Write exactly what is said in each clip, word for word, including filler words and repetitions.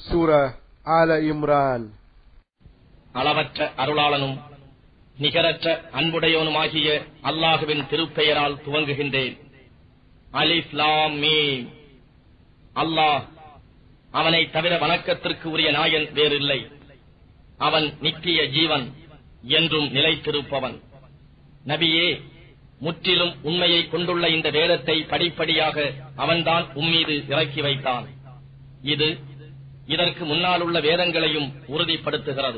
சூரா ஆல இம்ரான். அளவற்ற அருளாளனும் நிகரற்ற அன்புடையவனுமாகிய அல்லாஹுவின் திருப்பெயரால் துவங்குகின்றேன். அலிஃப் லாம் மீம். அல்லாஹ், அவனை தவிர வணக்கத்திற்கு உரிய நாயன் வேறில்லை. அவன் நித்திய ஜீவன், என்றும் நிலைத்திருப்பவன். நபியே, முற்றிலும் உண்மையை கொண்டுள்ள இந்த வேதத்தை படிப்படியாக அவன்தான் உம்மீது இறக்கி வைத்தான். இது இதற்கு முன்னால் உள்ள வேதங்களையும் உறுதிப்படுத்துகிறது.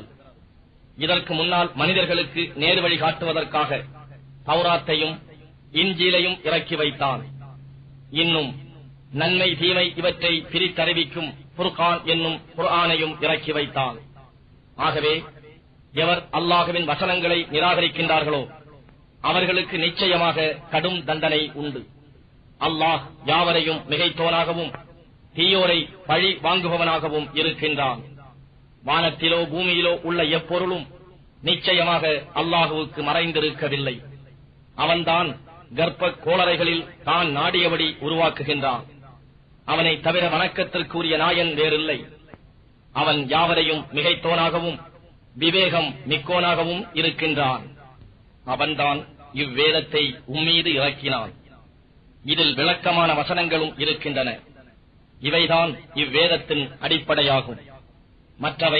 இதற்கு முன்னால் மனிதர்களுக்கு நேர்வழி காட்டுவதற்காக தௌராத்தையும் இன்ஜீலையும் இறக்கி வைத்தான். இன்னும் நன்மை தீமை இவற்றை பிரித்தறிவிக்கும் ஃபுர்கான் என்னும் குர்ஆனையும் இறக்கி வைத்தான். ஆகவே எவர் அல்லாஹுவின் வசனங்களை நிராகரிக்கின்றார்களோ அவர்களுக்கு நிச்சயமாக கடும் தண்டனை உண்டு. அல்லாஹ் யாவரையும் மிகைத்தோனாகவும் தீயோரை பழி வாங்குபவனாகவும் இருக்கின்றான். வானத்திலோ பூமியிலோ உள்ள எப்பொருளும் நிச்சயமாக அல்லாஹுவுக்கு மறைந்திருக்கவில்லை. அவன்தான் கர்ப்ப கோளறைகளில் தான் நாடியபடி உருவாக்குகின்றான். அவனை தவிர வணக்கத்திற்குரிய நாயன் வேறில்லை. அவன் யாவரையும் மிகைத்தோனாகவும் விவேகம் மிக்கோனாகவும் இருக்கின்றான். அவன்தான் இவ்வேதத்தை உம்மீது இறக்கினான். இதில் விளக்கமான வசனங்களும் இருக்கின்றன. இவைதான் இவ்வேதத்தின் அடிப்படையாகும். மற்றவை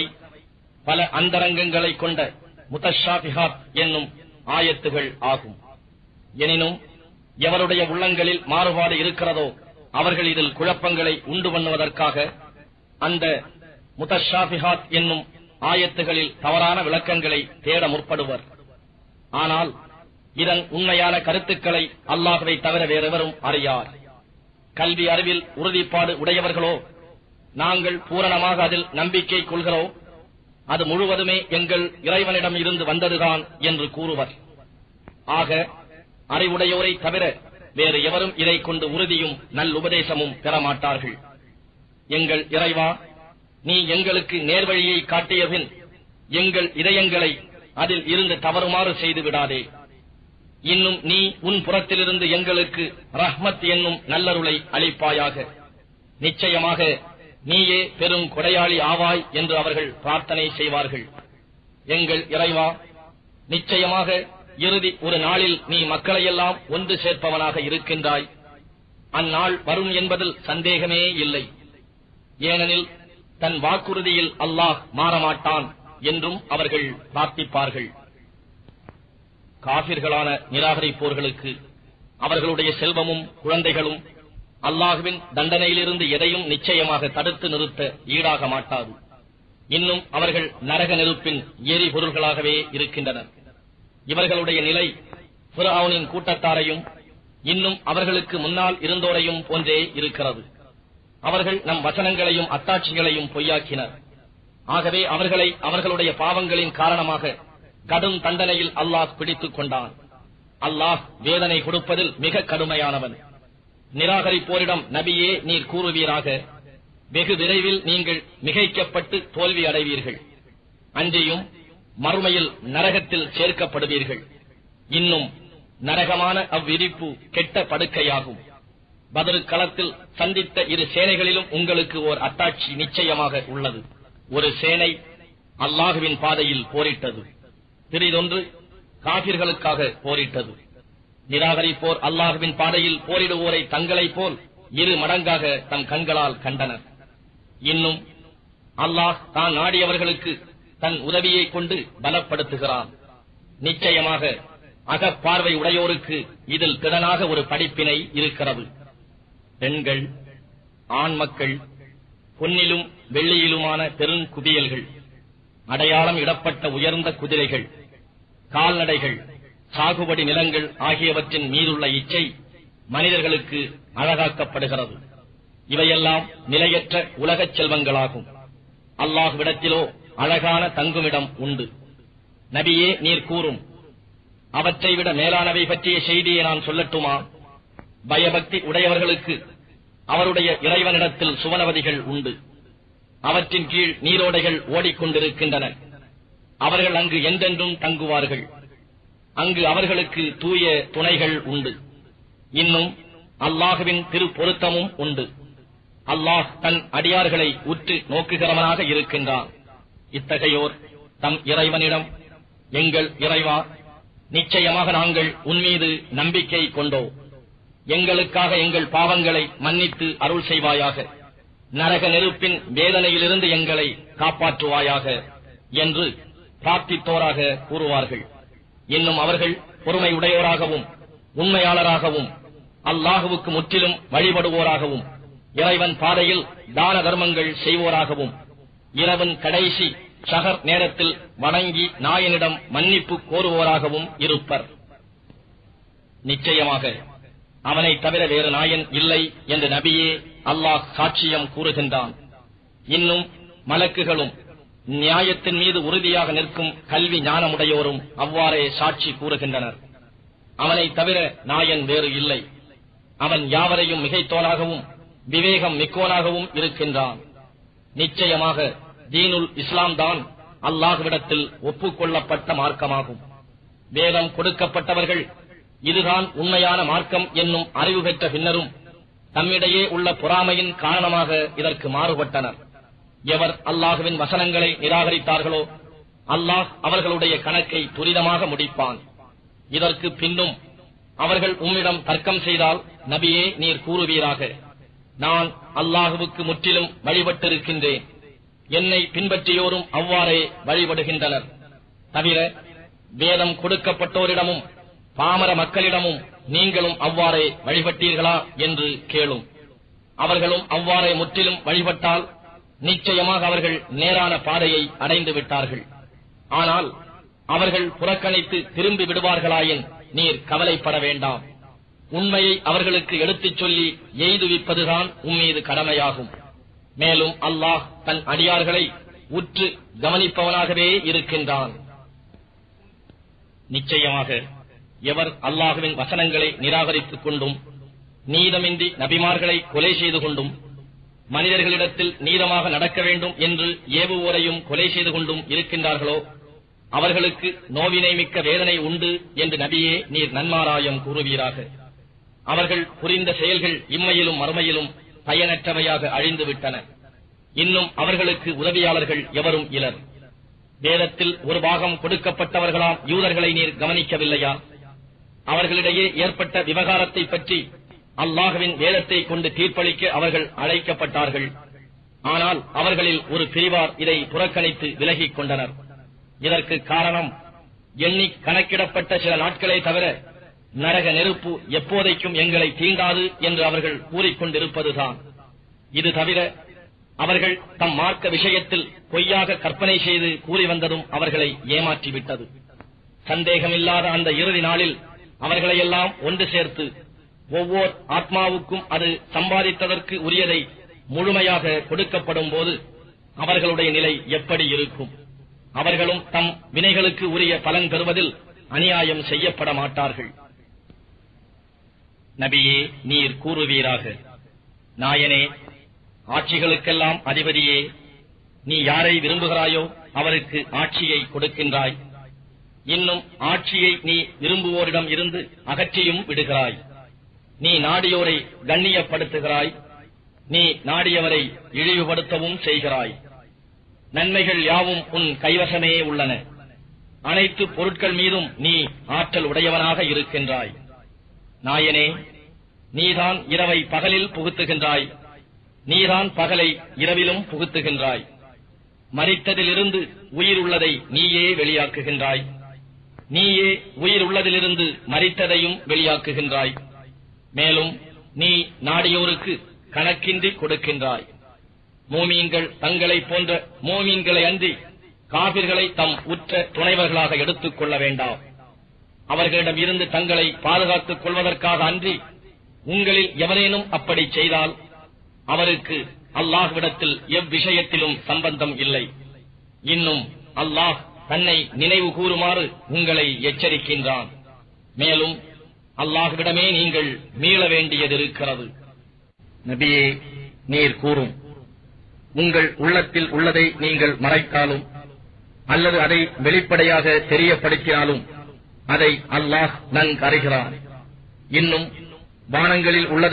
பல அந்தரங்கங்களை கொண்ட முத்தஷாபிஹாத் என்னும் ஆயத்துகள் ஆகும். எனினும் எவருடைய உள்ளங்களில் மாறுபாடு இருக்கிறதோ அவர்கள் இதில் குழப்பங்களை உண்டு பண்ணுவதற்காக அந்த முத்தஷாபிஹாத் என்னும் ஆயத்துகளில் தவறான விளக்கங்களை தேட முற்படுவர். ஆனால் இதன் உண்மையான கருத்துக்களை அல்லாஹ்வை தவிர வேறெவரும் அறியார். கல்வி அறிவில் உறுதிப்பாடு உடையவர்களோ, நாங்கள் பூரணமாக அதில் நம்பிக்கை கொள்கிறோம், அது முழுவதுமே எங்கள் இறைவனிடம் இருந்து வந்ததுதான் என்று கூறுவர். ஆக அறிவுடையோரை தவிர வேறு எவரும் இதை கொண்டு உறுதியும் நல்லுபதேசமும் பெறமாட்டார்கள். எங்கள் இறைவா, நீ எங்களுக்கு நேர்வழியை காட்டியபின் எங்கள் இதயங்களை அதில் இருந்து தவறுமாறு செய்து விடாதே. இன்னும் நீ உன் புறத்திலிருந்து எங்களுக்கு ரஹ்மத் என்னும் நல்லருளை அளிப்பாயாக. நிச்சயமாக நீயே பெரும் கொடையாளி ஆவாய் என்று அவர்கள் பிரார்த்தனை செய்வார்கள். எங்கள் இறைவா, நிச்சயமாக இறுதி ஒரு நாளில் நீ மக்களையெல்லாம் ஒன்று சேர்ப்பவனாக இருக்கின்றாய். அந்நாள் வரும் என்பதில் சந்தேகமே இல்லை. ஏனெனில் தன் வாக்குறுதியில் அல்லாஹ் மாறமாட்டான் என்றும் அவர்கள் பிரார்த்திப்பார்கள். காபிர்களான நிராகரிப்போர்களுக்கு அவர்களுடைய செல்வமும் குழந்தைகளும் அல்லாஹுவின் தண்டனையிலிருந்து எதையும் நிச்சயமாக தடுத்து நிறுத்த ஈடாக மாட்டாது. இன்னும் அவர்கள் நரக நெருப்பின் எரிபொருள்களாகவே இருக்கின்றனர். இவர்களுடைய நிலை ஃபிர்அவுனின் கூட்டத்தாரையும் இன்னும் அவர்களுக்கு முன்னால் இருந்தோரையும் போன்றே இருக்கிறது. அவர்கள் நம் வசனங்களையும் அத்தாட்சிகளையும் பொய்யாக்கினர். ஆகவே அவர்களை அவர்களுடைய பாவங்களின் காரணமாக கடும் தண்டனையில் அல்லாஹ் பிடித்துக் கொண்டான். அல்லாஹ் வேதனை கொடுப்பதில் மிக கடுமையானவன். நிராகரிப்போரிடம் நபியே நீர் கூறுவீராக, வெகு விரைவில் நீங்கள் மிகைக்கப்பட்டு தோல்வி அடைவீர்கள். அன்றையும் மறுமையில் நரகத்தில் சேர்க்கப்படுவீர்கள். இன்னும் நரகமான அவ்விரிப்பு கெட்ட படுக்கையாகும். பத்ர் களத்தில் சந்தித்த இரு சேனைகளிலும் உங்களுக்கு ஓர் அத்தாட்சி நிச்சயமாக உள்ளது. ஒரு சேனை அல்லாஹுவின் பாதையில் போரிட்டது, பிறிதொன்று காபிர்களுக்காக போரிட்டது. நிராகரிப்போர் அல்லாஹுவின் பாதையில் போரிடுவோரை தங்களைப் போல் இரு மடங்காக தம் கண்களால் கண்டனர். இன்னும் அல்லாஹ் தான் நாடியவர்களுக்கு தன் உதவியை கொண்டு பலப்படுத்துகிறான். நிச்சயமாக அகப்பார்வை உடையோருக்கு இதில் திறனாக ஒரு படிப்பினை இருக்கிறது. பெண்கள், ஆண் மக்கள், பொன்னிலும் வெள்ளியிலுமான பெருங்குவியல்கள், அடையாளம் இடப்பட்ட உயர்ந்த குதிரைகள், கால்நடைகள், சாகுபடி நிலங்கள் ஆகியவற்றின் மீதுள்ள இச்சை மனிதர்களுக்கு அழகாக்கப்படுகிறது. இவையெல்லாம் நிலையற்ற உலகச் செல்வங்களாகும். அல்லாஹ்விடத்திலோ அழகான தங்குமிடம் உண்டு. நபியே நீர் கூறும், அவற்றை விட மேலானவை பற்றிய செய்தியை நான் சொல்லட்டுமா? பயபக்தி உடையவர்களுக்கு அவருடைய இறைவனிடத்தில் சுவனவதிகள் உண்டு. அவற்றின் கீழ் நீரோடைகள் ஓடிக்கொண்டிருக்கின்றன. அவர்கள் அங்கு என்றென்றும் தங்குவார்கள். அங்கு அவர்களுக்கு தூய துணைகள் உண்டு. இன்னும் அல்லாஹுவின் திரு பொருத்தமும் உண்டு. அல்லாஹ் தன் அடியார்களை உற்று நோக்குகிறவனாக இருக்கின்றான். இத்தகையோர் தம் இறைவனிடம், எங்கள் இறைவா, நிச்சயமாக நாங்கள் உன்மீது நம்பிக்கை கொண்டோம், எங்களுக்காக எங்கள் பாவங்களை மன்னித்து அருள் செய்வாயாக, நரக நெருப்பின் வேதனையிலிருந்து எங்களை காப்பாற்றுவாயாக என்று பிரார்த்தித்தோராக கூறுவார்கள். இன்னும் அவர்கள் பொறுமை உடையோராகவும் உண்மையாளராகவும் அல்லாஹுவுக்கு முற்றிலும் வழிபடுவோராகவும் இறைவன் பாதையில் தான தர்மங்கள் செய்வோராகவும் இரவின் கடைசி ஷஹர் நேரத்தில் வணங்கி நாயனிடம் மன்னிப்பு கோருவோராகவும் இருப்பர். நிச்சயமாக அவனை தவிர வேறு நாயன் இல்லை என்று நபியே அல்லாஹ் சாட்சியம் கூறுகின்றான். இன்னும் மலக்குகளும் நியாயத்தின் மீது உறுதியாக நிற்கும் கல்வி ஞானமுடையோரும் அவ்வாறே சாட்சி கூறுகின்றனர். அவனை தவிர நாயன் வேறு இல்லை. அவன் யாவரையும் மிகைத்தோனாகவும் விவேகம் மிக்கோனாகவும் இருக்கின்றான். நிச்சயமாக தீனுல் இஸ்லாம் தான் அல்லாஹ்விடத்தில் ஒப்புக்கொள்ளப்பட்ட மார்க்கமாகும். வேதம் கொடுக்கப்பட்டவர்கள் இதுதான் உண்மையான மார்க்கம் என்னும் அறிவு பெற்ற பின்னரும் தம்மிடையே உள்ள பொறாமையின் காரணமாக இதற்கு மாறுபட்டனர். எவர் அல்லாஹுவின் வசனங்களை நிராகரித்தார்களோ அல்லாஹ் அவர்களுடைய கணக்கை துரிதமாக முடிப்பான். இதற்கு பின்னும் அவர்கள் உம்மிடம் தர்க்கம் செய்தால் நபியே நீர் கூறுவீராக, நான் அல்லாஹுவுக்கு முற்றிலும் வழிபட்டிருக்கின்றேன், என்னை பின்பற்றியோரும் அவ்வாறே வழிபடுகின்றனர். தவிர வேதம் கொடுக்கப்பட்டோரிடமும் பாமர மக்களிடமும் நீங்களும் அவ்வாறே வழிபட்டீர்களா என்று கேளும். அவர்களும் அவ்வாறே முற்றிலும் வழிபட்டால் நிச்சயமாக அவர்கள் நேரான பாதையை அடைந்து விட்டார்கள். ஆனால் அவர்கள் புறக்கணித்து திரும்பி விடுவார்களாயின் நீர் கவலைப்பட வேண்டாம். உண்மையை அவர்களுக்கு எடுத்துச் சொல்லி எய்துவிப்பதுதான் உம்மீது கடமையாகும். மேலும் அல்லாஹ் தன் அடியார்களை உற்று கவனிப்பவனாகவே இருக்கின்றான். நிச்சயமாக எவர் அல்லாஹுவின் வசனங்களை நிராகரித்துக் கொண்டும் நீதமின்றி நபிமார்களை கொலை செய்து கொண்டும் மனிதர்களிடத்தில் நீதமாக நடக்க வேண்டும் என்று ஏவுவோரையும் கொலை செய்து கொண்டும் இருக்கின்றார்களோ அவர்களுக்கு நோவினை மிக்க வேதனை உண்டு என்று நபியே நீர் நன்மாராயம் கூறுவீராக. அவர்கள் புரிந்த செயல்கள் இம்மையிலும் மறுமையிலும் பயனற்றவையாக அழிந்துவிட்டன. இன்னும் அவர்களுக்கு உதவியாளர்கள் எவரும் இலர். வேதத்தில் ஒரு பாகம் கொடுக்கப்பட்டவர்களாம் யூதர்களை நீர் கவனிக்கவில்லையா? அவர்களிடையே ஏற்பட்ட விவகாரத்தை பற்றி அல்லாஹுவின் வேதத்தை கொண்டு தீர்ப்பளிக்க அவர்கள் அழைக்கப்பட்டார்கள். ஆனால் அவர்களில் ஒரு பிரிவார் இதை புறக்கணித்து விலகிக் கொண்டனர். இதற்கு காரணம் எண்ணி கணக்கிடப்பட்ட சில நாட்களே தவிர நரக நெருப்பு எப்போதைக்கும் எங்களை தீண்டாது என்று அவர்கள் கூறிக்கொண்டிருப்பதுதான். இது தவிர அவர்கள் தம் மார்க்க விஷயத்தில் பொய்யாக கற்பனை செய்து கூறி வந்ததும் அவர்களை ஏமாற்றிவிட்டது. சந்தேகமில்லாத அந்த இறுதி நாளில் அவர்களையெல்லாம் ஒன்று சேர்த்து ஒவ்வொரு ஆத்மாவுக்கும் அது சம்பாதித்ததற்கு உரியதை முழுமையாக கொடுக்கப்படும் போது அவர்களுடைய நிலை எப்படி இருக்கும்? அவர்களும் தம் வினைகளுக்கு உரிய பலன் பெறுவதில் அநியாயம் செய்யப்பட மாட்டார்கள். நபியே நீர் கூறுவீராக, நாயனே ஆட்சிகளுக்கெல்லாம் அதிபதியே, நீ யாரை விரும்புகிறாயோ அவருக்கு ஆட்சியை கொடுக்கின்றாய். இன்னும் ஆட்சியை நீ விரும்புவோரிடம் இருந்து அகற்றியும் விடுகிறாய். நீ நாடியோரை கண்ணியப்படுத்துகிறாய், நீ நாடியவரை இழிவுபடுத்தவும் செய்கிறாய். நன்மைகள் யாவும் உன் கைவசமே உள்ளன. அனைத்து பொருட்கள் மீதும் நீ ஆற்றல் உடையவனாக இருக்கின்றாய். நாயனே நீதான் இரவை பகலில் புகுத்துகின்றாய், நீதான் பகலை இரவிலும் புகுத்துகின்றாய். மரித்ததிலிருந்து உயிர் உள்ளதை நீயே வெளியாக்குகின்றாய், நீயே உயிர் உள்ளதிலிருந்து மரித்ததையும் வெளியாக்குகின்றாய். மேலும் நீ நாடியோருக்கு கணக்கின்றி கொடுக்கின்றாய். மோமீன்கள் தங்களை போன்ற மோமீன்களை அன்றி காபிர்களை தம் உற்ற துணைவர்களாக எடுத்துக் கொள்ள வேண்டாம். அவர்களிடம் இருந்து தங்களை பாதுகாத்துக் கொள்வதற்காக அன்றி உங்களில் எவரேனும் அப்படி செய்தால் அவருக்கு அல்லாஹ்விடத்தில் எவ்விஷயத்திலும் சம்பந்தம் இல்லை. இன்னும் அல்லாஹ் தன்னை நினைவு கூறுமாறு உங்களை எச்சரிக்கின்றான். மேலும் அல்லாஹ்விடமே நீங்கள் மீள வேண்டியதிருக்கிறது. நபியே நீர் கூறும், உங்கள் உள்ளத்தில் உள்ளதை நீங்கள் மறைத்தாலும் அல்லது அதை வெளிப்படையாக தெரியப்படுத்தினாலும் அதை அல்லாஹ் நன்கறிகிறான். இன்னும் வானங்களில் உள்ளதையும்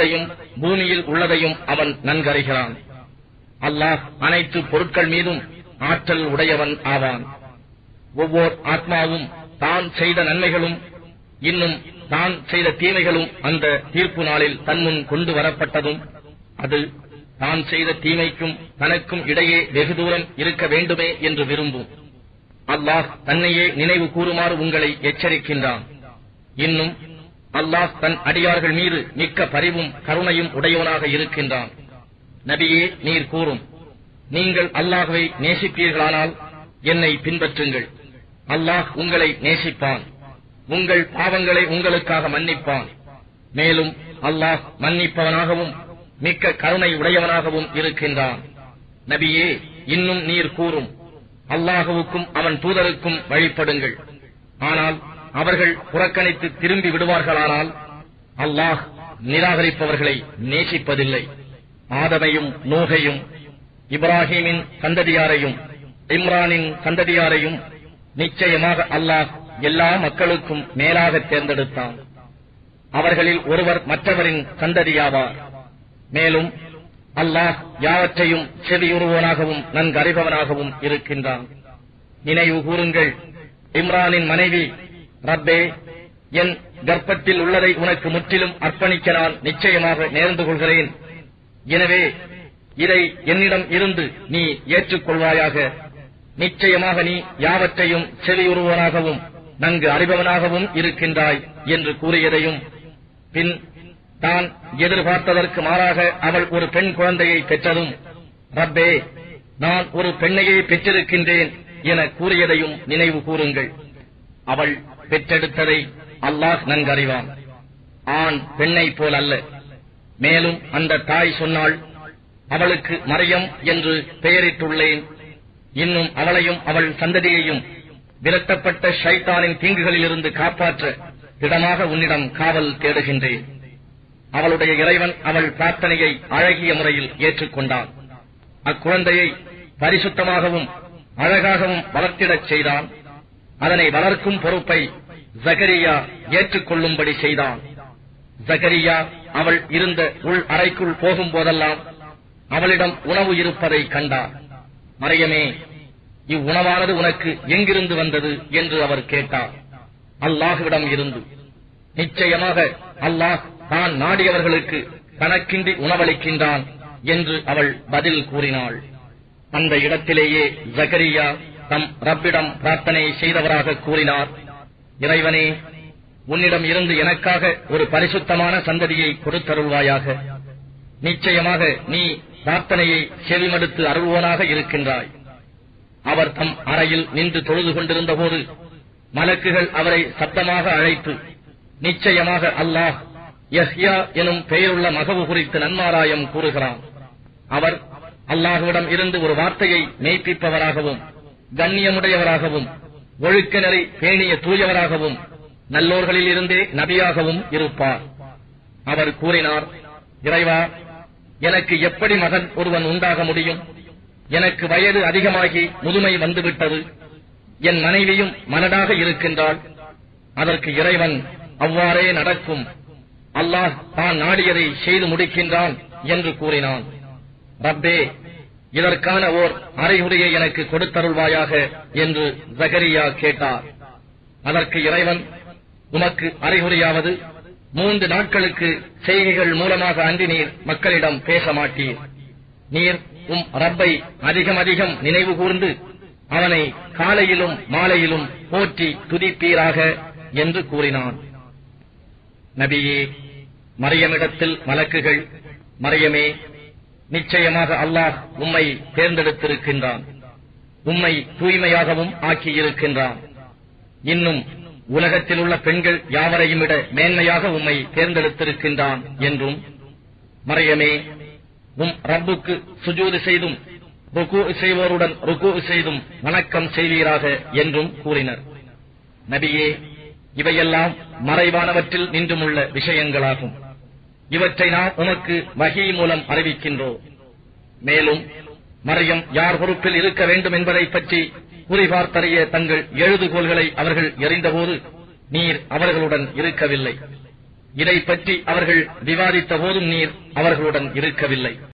பூமியில் உள்ளதையும் அவன் நன்கறிகிறான். அல்லாஹ் அனைத்து பொருட்கள் மீதும் ஆற்றல் உடையவன் ஆவான். ஒவ்வொரு ஆத்மாவும் தான் செய்த நன்மைகளும் இன்னும் தான் செய்த தீமைகளும் அந்த தீர்ப்பு நாளில் தன்முன் கொண்டு வரப்பட்டதும் அது தான் செய்த தீமைக்கும் தனக்கும் இடையே வெகு தூரம் இருக்க வேண்டுமே என்று விரும்பும். அல்லாஹ் தன்னையே நினைவு கூறுமாறு உங்களை எச்சரிக்கின்றான். இன்னும் அல்லாஹ் தன் அடியார்கள் மீது மிக்க பரிவும் கருணையும் உடையவனாக இருக்கின்றான். நபியே, நீர் கூறும், நீங்கள் அல்லாஹ்வை நேசிப்பீர்களானால் என்னை பின்பற்றுங்கள். அல்லாஹ் உங்களை நேசிப்பான், உங்கள் பாவங்களை உங்களுக்காக மன்னிப்பான். மேலும் அல்லாஹ் மன்னிப்பவனாகவும் மிக்க கருணை உடையவனாகவும் இருக்கின்றான். நபியே, இன்னும் நீர் கூறும், அல்லாஹுவுக்கும் அவன் தூதருக்கும் வழிபடுங்கள். ஆனால் அவர்கள் புறக்கணித்து திரும்பி விடுவார்களானால் அல்லாஹ் நிராகரிப்பவர்களை நேசிப்பதில்லை. ஆதமையும் நூகையும் இப்ராஹீமின் சந்ததியாரையும் இம்ரானின் சந்ததியாரையும் நிச்சயமாக அல்லாஹ் எல்லா மக்களுக்கும் மேலாக தேர்ந்தெடுத்தான். அவர்களில் ஒருவர் மற்றவரின் சந்ததியாவார். மேலும் அல்லாஹ் யாவற்றையும் செவியுறுவோனாகவும் நன்கறிபவனாகவும் இருக்கின்றான். நினைவு கூறுங்கள், இம்ரானின் மனைவி, ரப்பே, என் கர்ப்பத்தில் உள்ளதை உனக்கு முற்றிலும் அர்ப்பணிக்க நான் நிச்சயமாக நேர்ந்து கொள்கிறேன். எனவே இதை என்னிடம் இருந்து நீ ஏற்றுக்கொள்வாயாக. நிச்சயமாக நீ யாவற்றையும் செவியுறுவோனாகவும் நன்கு அறிபவனாகவும் இருக்கின்றாய் என்று கூறியதையும், பின் தான் எதிர்பார்த்ததற்கு மாறாக அவள் ஒரு பெண் குழந்தையை பெற்றதும், ரப்பே, நான் ஒரு பெண்ணையே பெற்றிருக்கின்றேன் என கூறியதையும் நினைவு கூறுங்கள். அவள் பெற்றெடுத்ததை அல்லாஹ் நன்கறிவான். ஆண் பெண்ணை போல் அல்ல. மேலும் அந்த தாய் சொன்னாள், அவளுக்கு மரியம் என்று பெயரிட்டுள்ளேன். இன்னும் அவளையும் அவள் சந்ததியையும் விரட்டப்பட்ட ஷைத்தானின் தீங்குகளில் இருந்து காப்பாற்ற திடமாக உன்னிடம் காவல் தேடுகின்றேன். அவளுடைய இறைவன் அவள் பிரார்த்தனையை அழகிய முறையில் ஏற்றுக்கொண்டான். அக்குழந்தையை பரிசுத்தமாகவும் அழகாகவும் வளர்த்திடச் செய்தான். அதனை வளர்க்கும் பொறுப்பை ஜகரியா ஏற்றுக்கொள்ளும்படி செய்தான். ஜகரியா அவள் இருந்த உள் அறைக்குள் போகும் போதெல்லாம் அவளிடம் உணவு இருப்பதை கண்டார். மரியமே, இவ்வுணவானது உனக்கு எங்கிருந்து வந்தது என்று அவர் கேட்டார். அல்லாஹ்விடம் இருந்து. நிச்சயமாக அல்லாஹ் தான் நாடியவர்களுக்கு தனக்கின்றி உணவளிக்கின்றான் என்று அவள் பதில் கூறினாள். அந்த இடத்திலேயே ஜகரியா தம் ரப்பிடம் பிரார்த்தனை செய்தவராக கூறினார், இறைவனே, உன்னிடம் இருந்து எனக்காக ஒரு பரிசுத்தமான சந்ததியை கொடுத்தருள்வாயாக. நிச்சயமாக நீ பிரார்த்தனையை செவிமடுத்து அருள்வோனாக இருக்கின்றாய். அவர் தம் அறையில் நின்று தொழுது கொண்டிருந்த போது மலக்குகள் அவரை சத்தமாக அழைத்து, நிச்சயமாக அல்லாஹ் யஹ்யா எனும் பெயருள்ள மகவு குறித்து நன்மாராயம் கூறுகிறான். அவர் அல்லாஹ்விடம் இருந்து ஒரு வார்த்தையை மெய்ப்பிப்பவராகவும் கண்ணியமுடையவராகவும் ஒழுக்க நெறி பேணிய தூயவராகவும் நல்லோர்களில் இருந்தே நபியாகவும் இருப்பார். அவர் கூறினார், இறைவா, எனக்கு எப்படி மகன் ஒருவன் உண்டாக முடியும்? எனக்கு வயது அதிகமாகி முதுமை வந்துவிட்டது. என் மனைவியும் மலடாக இருக்கின்றாள். அதற்கு இறைவன், அவ்வாறே நடக்கும், அல்லாஹ் தான் நாடியதை செய்து முடிக்கின்றான் என்று கூறினான். ரப்பே, இதற்கான ஓர் அறிகுறியை எனக்கு கொடுத்தருள்வாயாக என்று ஜகரியா கேட்டார். அதற்கு இறைவன், உமக்கு அறிகுறியாவது மூன்று நாட்களுக்கு செய்கைகள் மூலமாக அன்றி நீர் மக்களிடம் பேச மாட்டீர். நீர் உம் ரப்பை அதிகம் அதிகம் நினைவு கூர்ந்து அவனை காலையிலும் மாலையிலும் போற்றி துதிப்பீராக என்று கூறினான். நபியே, மரியமிடத்தில் மலக்குகள், மரியமே, நிச்சயமாக அல்லாஹ் உம்மை தேர்ந்தெடுத்திருக்கின்றான், உம்மை தூய்மையாகவும் ஆக்கியிருக்கின்றான். இன்னும் உலகத்தில் உள்ள பெண்கள் யாவரையும் விட மேன்மையாக உம்மை தேர்ந்தெடுத்திருக்கின்றான் என்றும், மரியமே, உம் ரப்புக்கு சுஜூது செய்தும் ருக்கு செய்வோருடன் ருக்கு செய்தும் வணக்கம் செய்வீராக என்றும் கூறினர். நபியே, இவையெல்லாம் மறைவானவற்றில் நின்றுமுள்ள விஷயங்களாகும். இவற்றை நாம் உமக்கு வஹீ மூலம் அறிவிக்கின்றோம். மேலும் மரியம் யார் பொறுப்பில் இருக்க வேண்டும் என்பதை பற்றி குறிபார்த்தறிய தங்கள் எழுதுகோள்களை அவர்கள் எறிந்தபோது நீர் அவர்களுடன் இருக்கவில்லை. இதை பற்றி அவர்கள் விவாதித்த போதும் நீர் அவர்களுடன் இருக்கவில்லை.